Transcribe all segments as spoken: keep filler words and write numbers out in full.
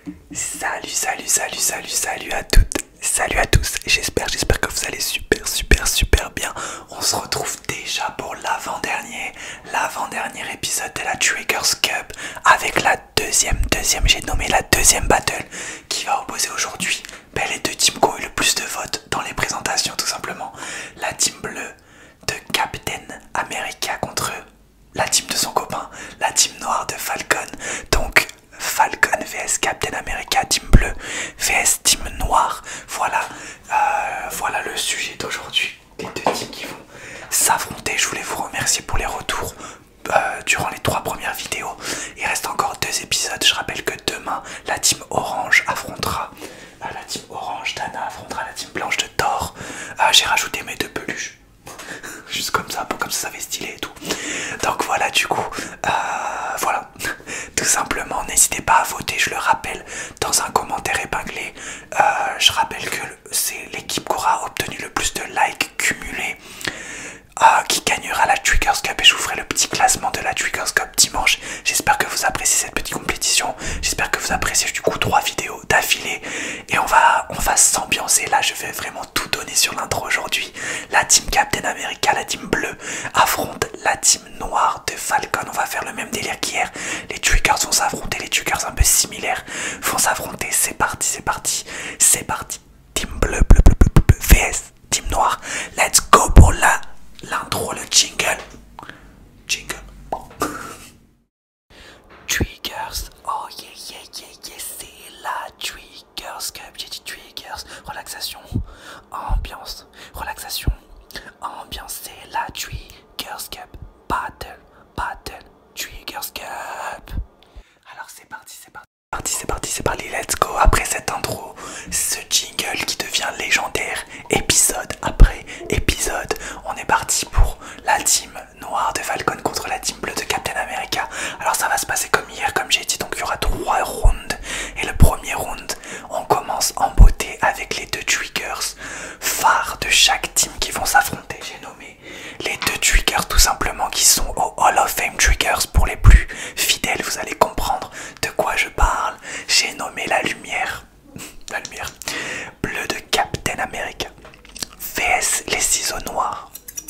Salut, salut, salut, salut, salut à toutes, salut à tous. J'espère, j'espère que vous allez super, super, super bien. On se retrouve déjà pour l'avant-dernier, l'avant-dernier épisode de la Triggers Cup avec la deuxième, deuxième, j'ai nommé la deuxième battle qui va opposer aujourd'hui ben, les deux teams qui ont eu le plus de votes dans les présentations tout simplement. La team bleue de Captain America contre la team de son copain, la team noire de Falcon. Donc Falcon vs Captain America, team bleu vs team noire. Voilà, euh, voilà le sujet d'aujourd'hui. Les deux teams qui vont s'affronter. Je voulais vous remercier pour les retours euh, durant les trois premières vidéos. Il reste encore deux épisodes. Je rappelle que demain, la team orange affrontera euh, la team orange d'Anna affrontera la team blanche de Thor. Euh, J'ai rajouté mes deux peluches. Juste comme ça, pour comme ça ça fait stylé et tout. Donc voilà, du coup, euh, voilà, tout simplement, n'hésitez pas à voter, je le rappelle, dans un commentaire épinglé. Euh, je rappelle que c'est l'équipe qui aura obtenu le plus de likes cumulés euh, qui gagnera la Triggers Cup, et je vous ferai le petit classement de la Triggers Cup dimanche. J'espère que vous appréciez cette petite compétition, j'espère que vous appréciez du coup trois vidéos d'affilée, et on va, on va s'ambiancer. Là je vais vraiment tout donner sur l'intro aujourd'hui. La team Captain America, la team bleue, affronte la team noire de Falcon. On va faire le même délire qu'hier. Les Triggers vont s'affronter, les Triggers un peu similaires vont s'affronter. C'est parti, c'est parti, c'est parti. Team bleu, bleu, bleu, bleu, bleu, vs team noire. Let's go pour la l'intro, le jingle. Jingle. Triggers, oh yeah, yeah, yeah, yeah, c'est la Triggers Cup. J'ai dit Triggers, relaxation, ambiance, relaxation, ambiance, c'est la Triggers Cup. Battle, battle, Triggers Cup. Alors c'est parti, c'est parti. C'est parti, c'est parti, c'est parti, let's go. Après cette intro, ce jingle qui devient légendaire, épisode après épisode, on est parti pour la team noire de Falcon contre la team bleue de Captain America. Alors ça va se passer comme hier, comme j'ai dit, donc il y aura trois rounds. Et le premier round, on commence en beauté avec les deux triggers phares de chaque team qui vont s'affronter. J'ai nommé les deux triggers tout simplement qui sont au Hall of Fame triggers. Pour les plus fidèles, vous allez comprendre de quoi je parle. J'ai nommé la lumière, la lumière bleue de Captain America vs les ciseaux noirs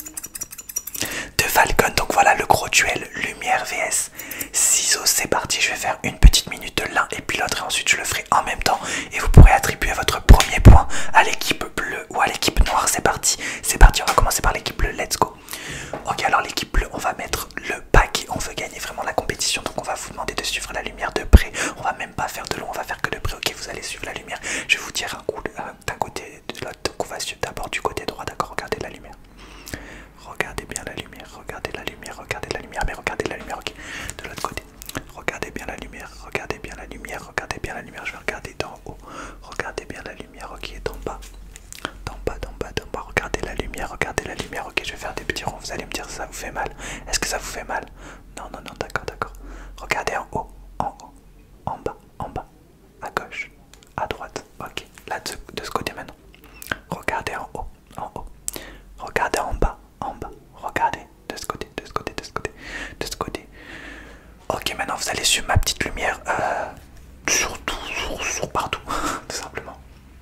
de Falcon. Donc voilà le gros duel lumière vs ciseaux. C'est parti, je vais faire une petite minute de l'un et puis l'autre, et ensuite je le ferai en même temps, et vous pourrez attribuer votre premier point à l'équipe bleue ou à l'équipe noire. C'est parti, c'est parti, on va commencer par l'équipe bleue, let's go. Ok, alors l'équipe bleue, on va mettre le paquet, on veut gagner vraiment la compétition, donc on va vous demander de suivre la lumière de près. On va même pas faire de long, on va faire que de près. Ok, vous allez suivre la lumière, je vais vous dire un coup euh, d'un côté de l'autre, donc on va suivre d'abord du côté droit, d'accord? Regardez la lumière, regardez bien la lumière, regardez la lumière, regardez la lumière, mais regardez la lumière, ok, de l'autre côté. Regardez bien la lumière, regardez bien la lumière, regardez bien la lumière, je vais regarder d'en haut, regardez bien la lumière, ok, d'en bas, d'en bas, d'en bas, d'en bas, regardez la lumière, regardez la lumière, ok, je vais faire des petits ronds, vous allez me dire si ça vous fait mal. Est-ce que ça vous fait mal? Non, non, non, d'accord, d'accord. Regardez en haut, en haut, en bas, en bas, à gauche, à droite, ok, là de ce, de ce côté maintenant. Regardez en haut, en haut, regardez en bas, en bas, regardez de ce côté, de ce côté, de ce côté, de ce côté. Ok, maintenant vous allez suivre ma petite lumière euh, sur tout, sur, sur partout, tout simplement.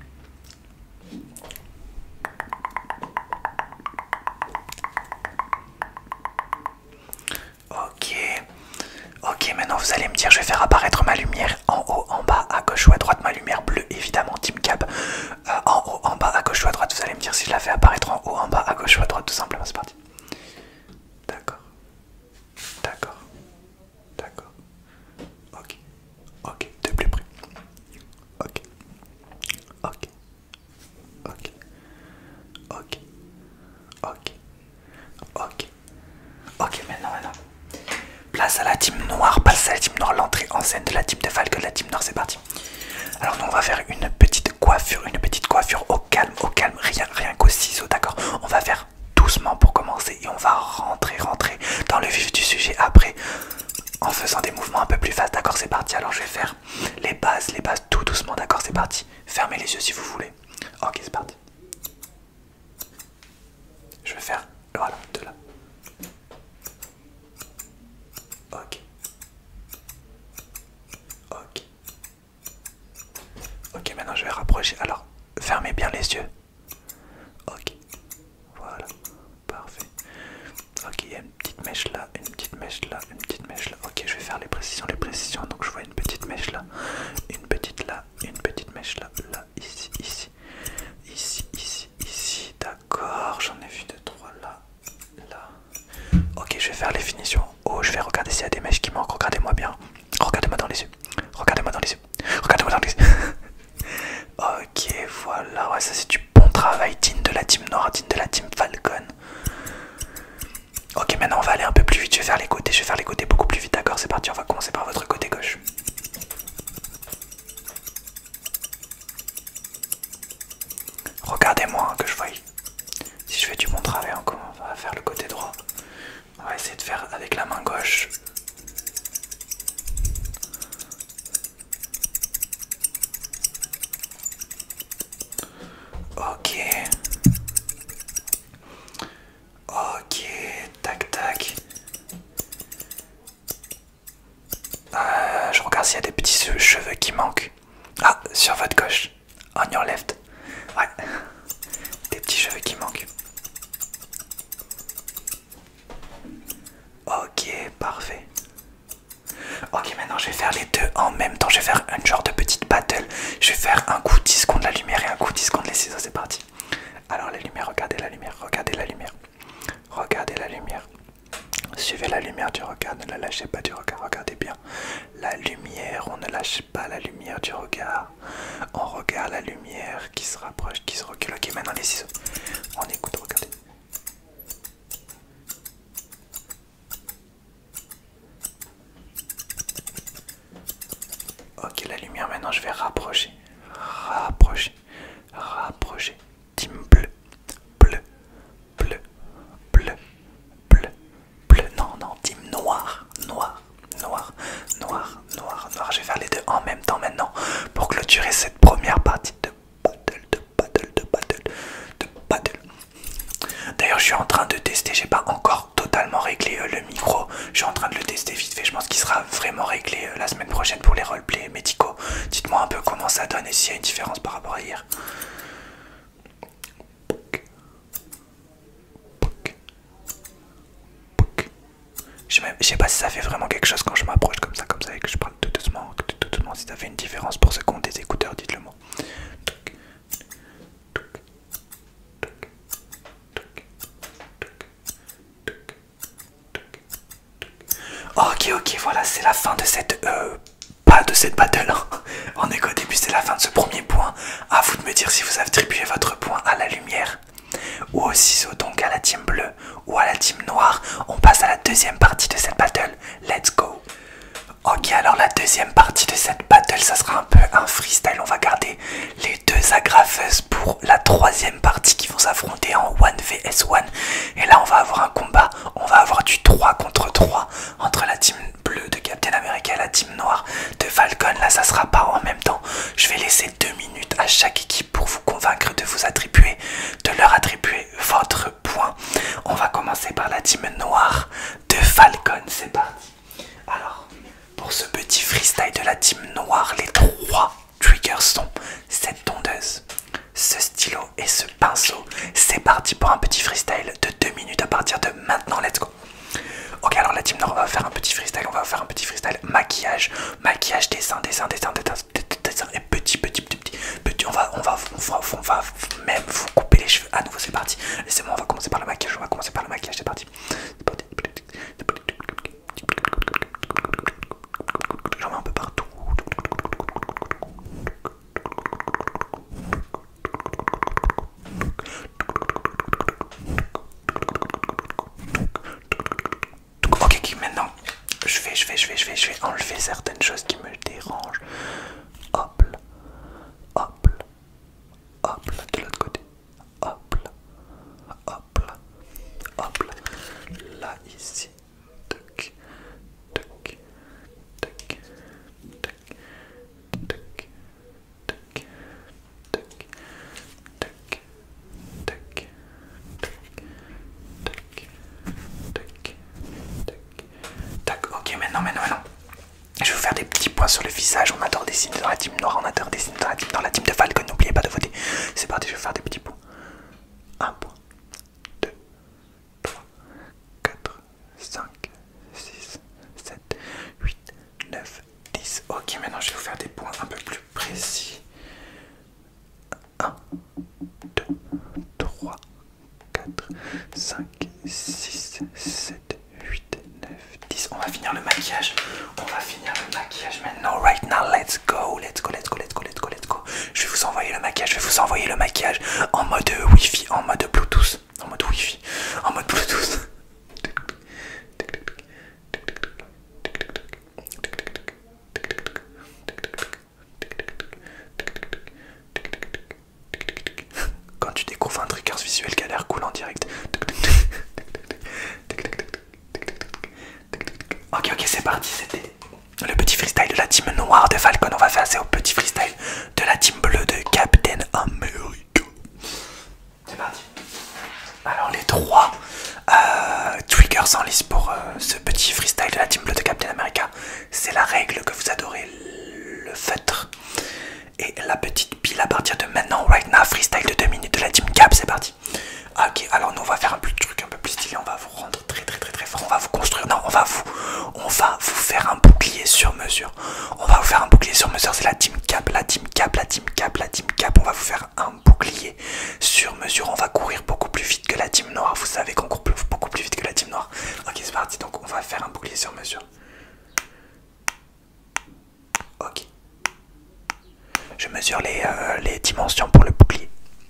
Ok, ok, maintenant vous allez me dire, je vais faire apparaître ma lumière en haut, en bas, à gauche ou à droite, ma lumière bleue évidemment, Team Cap. Euh, en haut, en bas, à gauche ou à droite, vous allez me dire si je la fais apparaître en haut, en bas, à gauche ou à droite, tout simplement, c'est parti. D'accord, d'accord, d'accord, ok, ok, de plus près, ok, ok, ok, ok, ok, ok, ok, maintenant, maintenant. Place à la team noire, place à la team noire, l'entrée en scène de la team de Falcon, la team noire, c'est parti. Alors nous on va faire une petite coiffure, une petite coiffure au calme, au calme, rien, rien qu'au ciseau, d'accord? On va faire doucement pour commencer et on va rentrer, rentrer dans le vif du sujet après en faisant des mouvements un peu plus fast, d'accord? C'est parti, alors je vais faire les bases, les bases tout doucement, d'accord? C'est parti, fermez les yeux si vous voulez. Ok, c'est parti. Je vais faire, voilà, de là. Ok. Ok. je vais rapprocher. Alors, fermez bien les yeux. Ok, voilà, parfait. Ok, il y a une petite mèche là, une petite mèche là, une petite mèche là. Ok, je vais faire les précisions, les précisions. Donc je vois une petite mèche là, une petite là, une petite mèche là, là, ici, ici, ici, ici, ici. D'accord, j'en ai vu deux, trois là, là. Ok, je vais faire les finitions. Oh, je vais regarder s'il y a des mèches qui manquent. Regardez-moi bien. Regardez-moi dans les yeux. Regardez-moi dans les yeux. Regardez-moi dans les yeux. Ok, voilà. Ouais, ça c'est du bon travail. Digne de la team noire, digne de la team Falcon. Ok, maintenant on va aller un peu plus vite. Je vais faire les côtés. Je vais faire les côtés beaucoup plus vite. D'accord, c'est parti. On va commencer par votre côté gauche. Regardez-moi hein, que je voie. Si je fais du bon travail encore, on va faire le côté droit. On va essayer de faire avec la main gauche. Ok. Ok, tac tac. Euh, je regarde s'il y a des petits cheveux qui manquent. Ah, sur votre gauche. On your left. Ouais. Des petits cheveux qui manquent. Ok, parfait. Ok, maintenant je vais faire les deux en même temps. Je vais faire un genre de petite battle. Je vais faire un coup dix contre la lumière et un coup dix contre les ciseaux. C'est parti. Alors la lumière, regardez la lumière, regardez la lumière. Regardez la lumière. Suivez la lumière du regard, ne la lâchez pas du regard, regardez bien. La lumière, on ne lâche pas la lumière du regard. On regarde la lumière qui se rapproche, qui se recule. Ok, maintenant les ciseaux. On écoute, regardez. Ok, la lumière, maintenant je vais rapprocher. Rapprocher. Rapprocher. Team bleu. Bleu. Bleu. Bleu. Bleu. Bleu. Non, non, team noir. Noir. Noir. Noir. Noir. Noir. Je vais faire les deux en même temps maintenant pour clôturer cette première partie de battle, de battle, de battle, de battle. D'ailleurs, je suis en train de tester. J'ai pas encore totalement réglé euh, le micro. Je suis en train de le tester vite fait. Je pense qu'il sera vraiment réglé euh, la semaine prochaine pour les roleplays médicaux. Dites-moi un peu comment ça donne et s'il y a une différence par rapport à hier. Je sais pas si ça fait vraiment quelque chose quand je m'approche comme ça, comme ça, et que je parle tout doucement, tout doucement. Si ça fait une différence pour ceux qui ont des écouteurs, dites-le moi. Ok, ok, voilà, c'est la fin de cette... Euh, pas de cette battle, hein. On est qu'au début, c'est la fin de ce premier point. À vous de me dire si vous avez attribué votre point à la lumière ou au ciseau, donc à la team bleue ou à la team noire. On passe à la deuxième partie de cette battle. Let's go. Ok, alors la deuxième partie de cette battle, ça sera un peu un freestyle. On va garder les deux agrafeuses pour la troisième partie qui vont s'affronter en un v s un. Et là, on va avoir un combat. On va avoir du trois contre trois entre la team bleue de Captain America et la team noire de Falcon. Là, ça sera pas en même temps. Je vais laisser deux minutes à chaque équipe pour vous convaincre de vous attribuer, de leur attribuer votre point. On va commencer par la team noire de Falcon. C'est parti. Alors, pour ce petit freestyle de la team noire, les trois triggers sont cette tondeuse, ce stylo et ce pinceau. C'est parti pour un petit freestyle de deux minutes à partir de maintenant. Let's go. Ok, alors la team noire, on va faire un petit freestyle. On va faire un petit freestyle maquillage, maquillage, dessin, dessin, dessin, dessin, dessin et petit, petit, petit, petit, petit. On va, on va, on va, on va même vous couper les cheveux. À nouveau, c'est parti. Laissez-moi, on va commencer par le maquillage. On va commencer par le maquillage. C'est parti. C'est parti. J'en mets un peu partout. Ok, ok, maintenant je vais, je vais, je vais, je vais, je vais enlever certaines choses qui me dérangent. Hop là, hop là, hop là, de l'autre côté. Hop là, hop là, sur le visage, on adore dessiner dans la team noire, on adore dessiner dans la team, dans la team de Falcon, n'oubliez pas de voter. C'est parti, je vais faire des petits points. un point, deux, trois, quatre, cinq, six, sept, huit, neuf, dix. Ok, maintenant je vais vous faire des points un peu plus précis. un, deux, trois, quatre, cinq, six, sept, huit, neuf, dix. On va finir le maquillage. On va finir le maquillage maintenant. Right now, let's go. Let's go, let's go, let's go, let's go, let's go. Je vais vous envoyer le maquillage. Je vais vous envoyer le maquillage en mode Wi-Fi, en mode Bluetooth. En mode Wi-Fi, en mode Bluetooth. Quand tu découvres un triggers visuel qui a l'air cool en direct. Ok, ok, c'est parti. C'était le petit freestyle de la team noire de Falcon. On va passer au petit freestyle de la team bleue de Captain America. C'est parti. Alors, les trois euh, triggers en lice pour euh, ce petit freestyle de la team bleue de Captain America. C'est la règle que vous adorez, le feutre et la petite pile à partir de maintenant. Right now, freestyle de deux minutes de la team Cap, c'est parti. Ok, alors nous on va faire un plus truc un peu plus stylé, on va vous rendre très très très très fort, on va vous construire, non on va vous, on va vous faire un bouclier sur mesure. On va vous faire un bouclier sur mesure, c'est la team Cap, la team Cap, la team Cap, la team Cap. On va vous faire un bouclier sur mesure, on va courir beaucoup plus vite que la team noire, vous savez qu'on court beaucoup plus vite que la team noire. Ok c'est parti, donc on va faire un bouclier sur mesure. Ok. Je mesure les, euh, les dimensions pour le bouclier.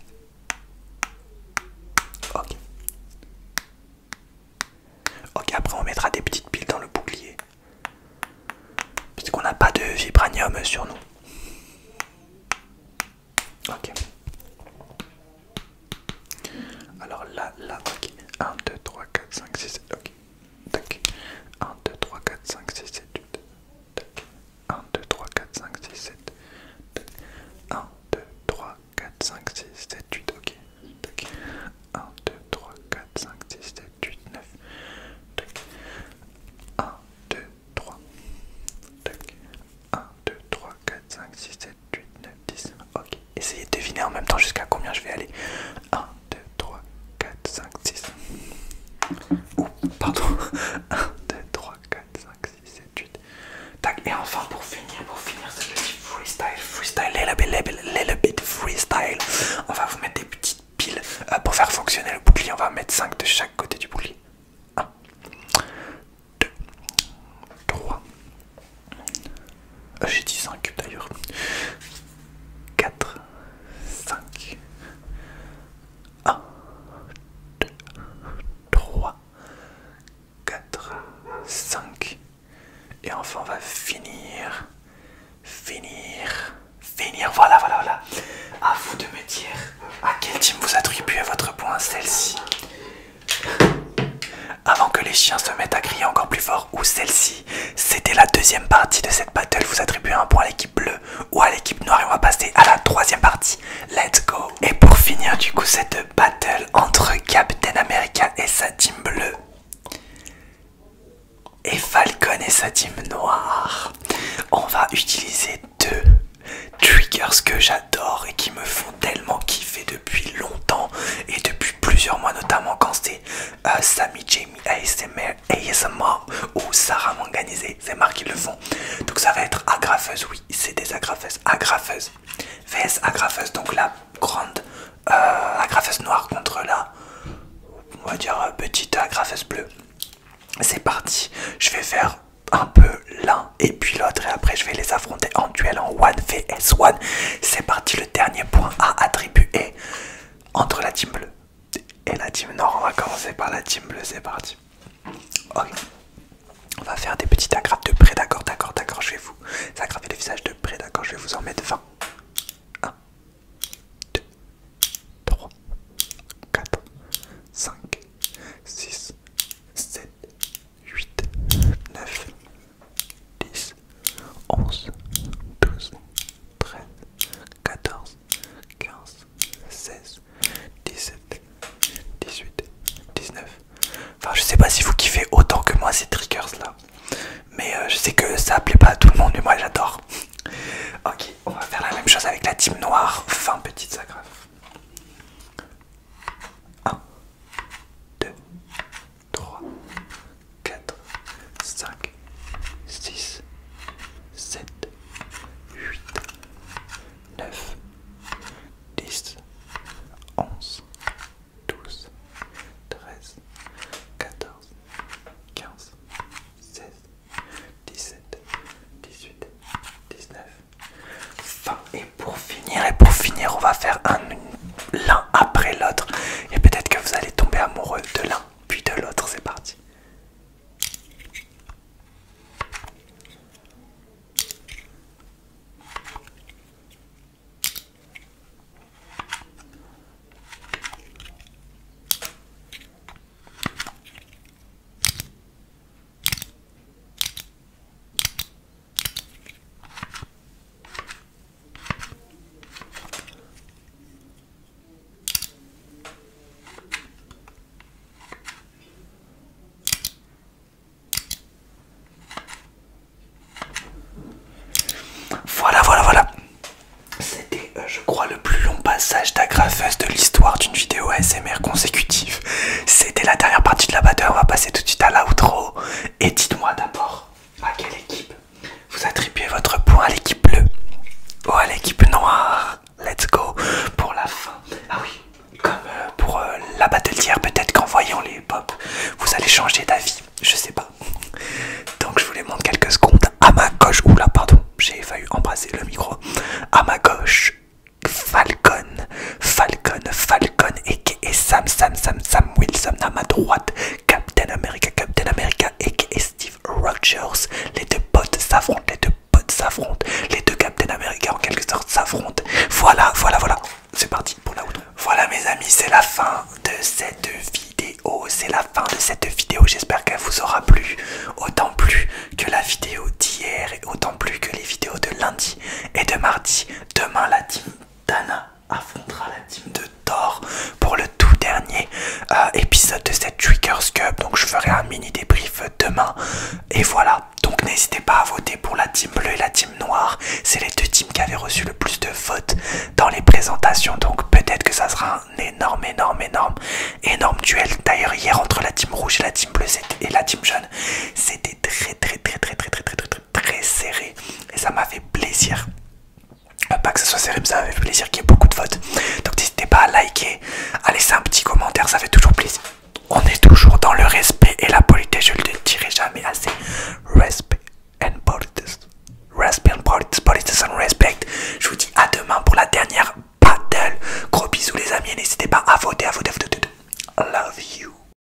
Ok. Ok, après on mettra des petites piles dans le bouclier. Puisqu'on n'a pas de vibranium sur nous. Ok. Alors là, là, ok. un, deux, trois, quatre, cinq, six, sept, ok. Tac. un, deux, trois, quatre, cinq, six, sept, huit. Tac. un, deux, trois, quatre, cinq, six, sept. Tac. un, deux, trois, quatre, cinq, six, sept, huit, ok. Tac. un, deux, trois, quatre, cinq, six, sept, huit, neuf. Tac. un, deux, trois. Tac. un, deux, trois, quatre, cinq, six, sept, huit, neuf, dix. Ok. Essayez de deviner en même temps jusqu'à combien je vais aller. un, deux, trois, quatre, cinq, six. Ouh, pardon. un, deux, trois, quatre, cinq, six, sept, huit. Tac. Et enfin, pour finir, pour finir ce petit freestyle, freestyle, little bit, little bit, little bit freestyle, on va vous mettre des petites piles euh, pour faire fonctionner le bouclier. On va mettre cinq de chaque côté du bouclier. un, deux, trois. Euh, J'ai dit cinq d'ailleurs. quatre, cinq. un, deux, trois, quatre, cinq. Et enfin on va finir, finir, finir, voilà, voilà, voilà. À vous de me dire à quelle team vous attribuez votre point, celle-ci. Avant que les chiens se mettent à crier encore plus fort, ou celle-ci. C'était la deuxième partie de cette battle, vous attribuez un point à l'équipe bleue ou à l'équipe noire et on va passer à la troisième partie. Let's go. Et pour finir du coup cette battle entre Captain America et sa team bleue et Falcon et sa team noire, on va utiliser deux triggers que j'adore et qui me font tellement kiffer depuis longtemps et depuis plusieurs mois, notamment quand c'est euh, Sammy Jamie A S M R, A S M R ou Sarah Manganisé, c'est marques qui le font. Donc ça va être agrafeuse, oui c'est des agrafeuses, agrafeuse vs agrafeuse, donc la grande euh, agrafeuse noire contre la, on va dire, petite agrafeuse bleue. C'est parti, je vais faire un peu l'un et puis l'autre et après je vais les affronter en duel en un vs un. C'est parti, le dernier point à attribuer entre la team bleue et la team noire. On va commencer par la team bleue, c'est parti. Ok, on va faire des petites agrafes de près, d'accord, d'accord, d'accord, je vais vous agrafer le visage de près, d'accord, je vais vous en mettre vingt. un, deux, trois, quatre, cinq, six, sept, huit, neuf, dix, onze, douze, treize, quatorze, quinze, seize, dix-sept, dix-huit, dix-neuf. Enfin, je sais pas si vous kiffez autant que moi ces triggers là, mais euh, je sais que ça plaît pas à tout le monde, mais moi j'adore. chose avec la team noire. vingt petites agrafes. un, deux, trois, quatre, cinq, six, sept, huit, neuf, dix, onze, douze, treize, quatorze, quinze, seize, dix-sept, dix-huit, dix-neuf, vingt. Et pour finir, et pour finir, on va faire un l'un après l'autre. Et peut-être que vous allez tomber amoureux de l'un puis de l'autre. C'est parti. Voilà, voilà, voilà. C'était, euh, je crois, le plus long passage d'agrafeuse de l'histoire d'une vidéo A S M R consécutive. C'était la dernière partie de la batteur. On va passer tout de suite à l'outro. Et dites-moi d'abord, à quelle équipe vous attribuez votre point? À l'équipe bleue ou à l'équipe noire? Let's go pour la fin. Ah oui, comme euh, pour euh, la battle d'hier, peut-être qu'en voyant les pop, vous allez changer d'avis. Je sais pas. Donc je vous les montre quelques secondes. À ma gauche, oula pardon, j'ai failli embrasser le micro. À ma gauche, Falcon, Falcon, Falcon et, et Sam, Sam, Sam, Sam Wilson. À ma droite, Captain America, Captain America et Steve Rogers. Les deux potes s'affrontent, les deux potes s'affrontent. Les deux Captain America en quelque sorte s'affrontent. Voilà, voilà, voilà. C'est parti pour la outro. Voilà mes amis, c'est la fin de cette vidéo. C'est la fin de cette vidéo. J'espère qu'elle vous aura plu. Autant plu que la vidéo d'hier et autant plu que les vidéos de lundi et de mardi. Demain, la team Dana affrontera la team de Thor pour le tout dernier euh, épisode de cette Triggers Cup. Donc je ferai un mini débrief demain. Et voilà. Donc n'hésitez pas à voter pour la team bleue et la team noire. C'est les deux teams qui avaient reçu le plus de votes dans les présentations. Donc peut-être que ça sera un énorme, énorme, énorme, énorme duel. D'ailleurs hier entre la team rouge et la team bleue et la team jaune, c'était très, très, très, très, très, très, très, très, très, très serré. Et ça m'a fait plaisir. Pas que ce soit serré, mais ça m'a fait plaisir qu'il y ait beaucoup de votes. Donc n'hésitez pas à liker, à laisser un petit commentaire, ça fait toujours plaisir. On est toujours dans le respect et la politesse, je ne le dirai jamais assez. Respect and politesse. Respect and politesse, politesse and respect. Je vous dis à demain pour la dernière battle. Gros bisous les amis et n'hésitez pas à voter, à voter, à voter. I love you.